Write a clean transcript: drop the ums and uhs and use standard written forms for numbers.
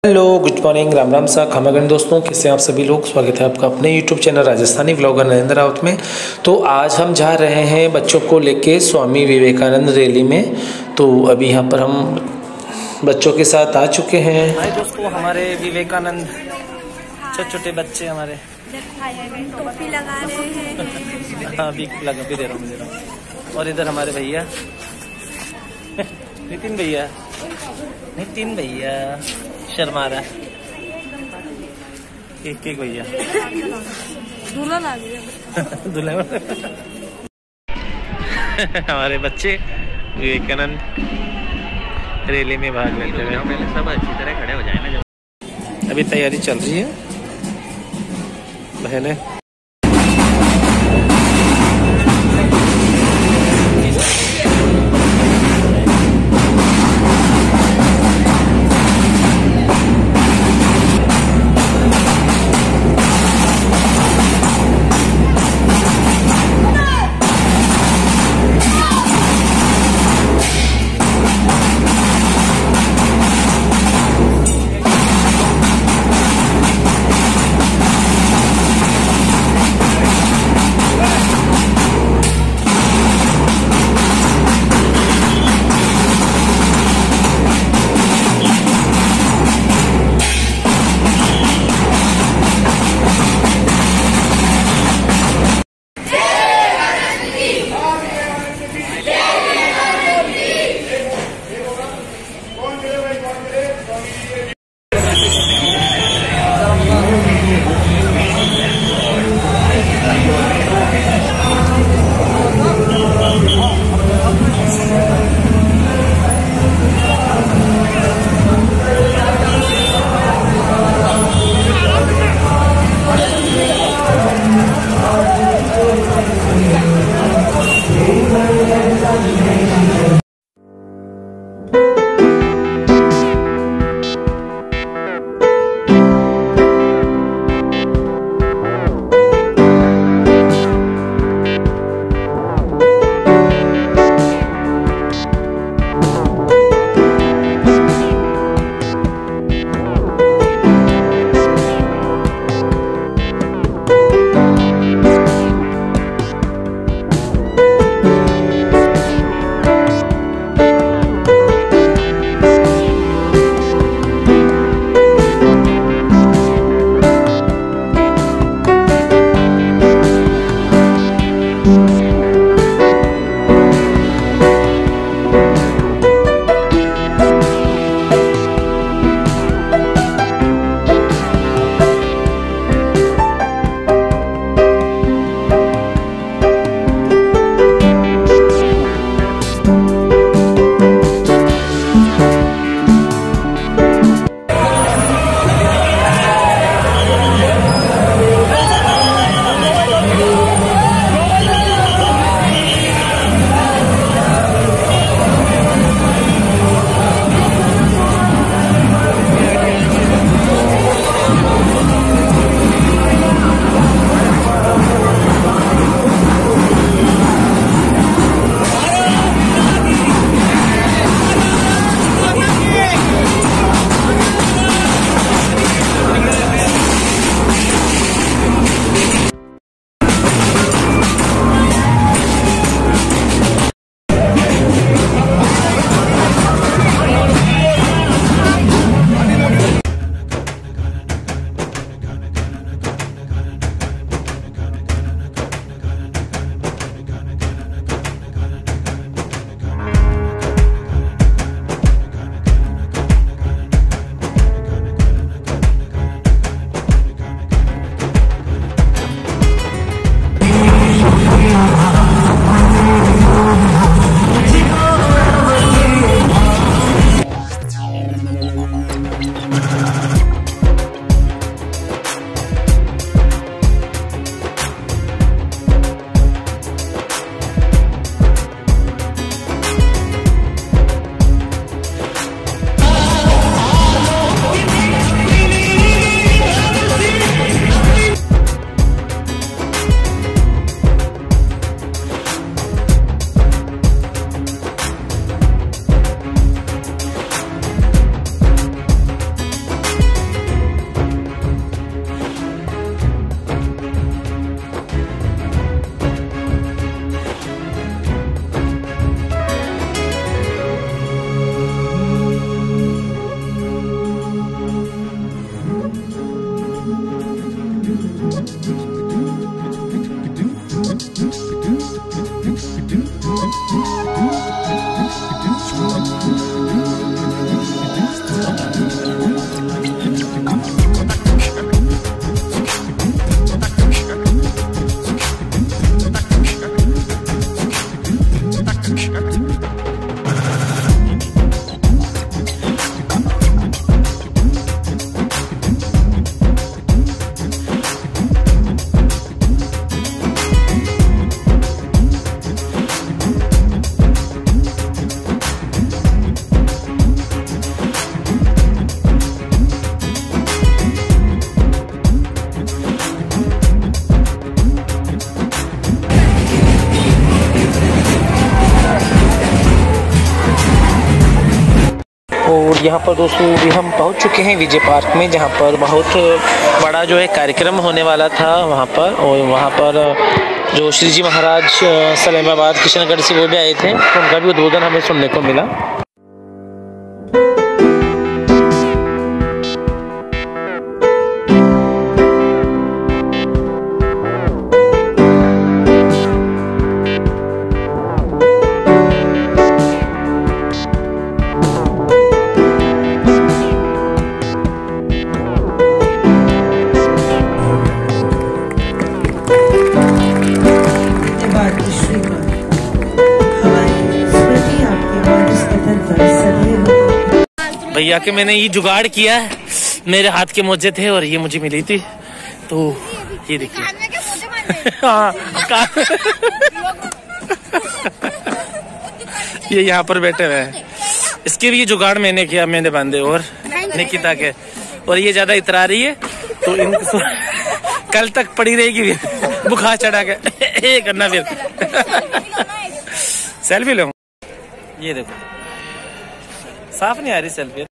Hello, good morning, Ram Ram सा खमागण दोस्तों, कैसे आप सभी लोग। स्वागत है आपका अपने YouTube channel Rajasthani vlogger Narendra Raut में। तो आज हम जा रहे हैं बच्चों को लेके स्वामी विवेकानंद रैली में। तो अभी यहाँ पर हम बच्चों के साथ आ चुके हैं। हाय दोस्तों, हमारे विवेकानंद छोटे छोटे बच्चे हमारे टोपी लगा रहे हैं। हाँ, अभी लगा भी दे रहा हूँ। और इधर हमारे भैया नितिन भैया शर्मा रहा है। एक भैया दुल्हन आ गई। दुल्हन हमारे बच्चे विवेकानंद रैली में भाग लेते हुए। पहले सब अच्छी तरह खड़े हो जाए ना। अभी तैयारी चल रही है बहने। और यहाँ पर दोस्तों अभी हम पहुँच चुके हैं विजय पार्क में, जहाँ पर बहुत बड़ा जो है कार्यक्रम होने वाला था वहाँ पर। और वहाँ पर जो श्री जी महाराज सलेमाबाद किशनगढ़ से वो भी आए थे, तो उनका भी उद्बोधन हमें सुनने को मिला। भैया के मैंने ये जुगाड़ किया है, मेरे हाथ के मोजे थे और ये मुझे मिली थी, तो ये देखिए। हाँ ये यहाँ पर बैठे हुए हैं, इसके भी ये जुगाड़ मैंने किया, मैंने बांधे और निकिता के। और ये ज्यादा इतरा रही है तो इनको कल तक पड़ी रहेगी बुखार चढ़ा के करना फिर। सेल्फी लो, ये देखो साफ नहीं आ रही सेल्फी।